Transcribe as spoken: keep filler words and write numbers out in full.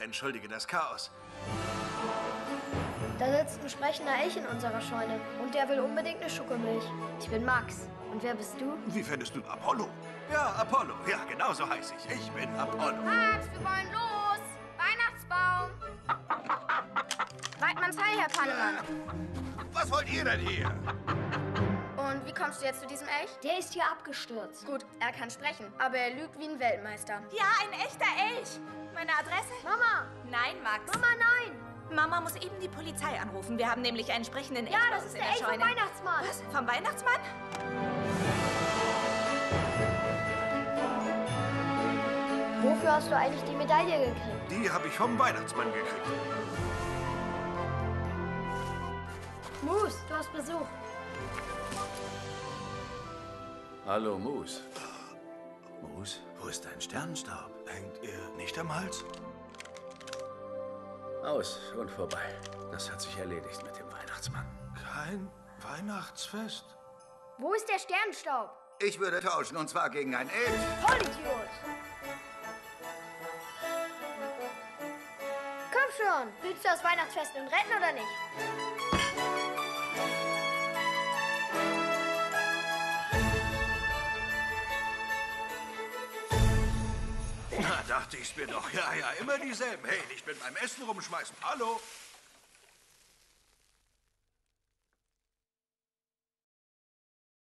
entschuldige das Chaos. Da sitzt ein sprechender Elch in unserer Scheune und der will unbedingt eine Schokomilch. Ich bin Max. Und wer bist du? Wie fändest du Apollo? Ja, Apollo. Ja, genau so heiß ich. Ich bin Apollo. Max, wir wollen los! Weihnachtsbaum! Weidmanns Hai, Herr Pannemann. Was wollt ihr denn hier? Und wie kommst du jetzt zu diesem Elch? Der ist hier abgestürzt. Gut, er kann sprechen, aber er lügt wie ein Weltmeister. Ja, ein echter Elch. Meine Adresse? Mama! Nein, Max. Mama, nein! Mama muss eben die Polizei anrufen. Wir haben nämlich einen sprechenden Elch Ja, bei das uns ist in der Elch vom Scheune. Weihnachtsmann. Was? Vom Weihnachtsmann? Wofür hast du eigentlich die Medaille gekriegt? Die habe ich vom Weihnachtsmann gekriegt. Moose, du hast Besuch. Hallo, Moose. Moose, Wo ist dein Sternenstaub? Hängt er nicht am Hals? aus und vorbei. Das hat sich erledigt mit dem Weihnachtsmann. Kein Weihnachtsfest? Wo ist der Sternenstaub? Ich würde tauschen, und zwar gegen ein Elch. Vollidiot! Komm schon! Willst du das Weihnachtsfest nun retten oder nicht? Na, dachte ich's mir doch. Ja, ja, immer dieselben. Hey, nicht mit meinem Essen rumschmeißen. Hallo?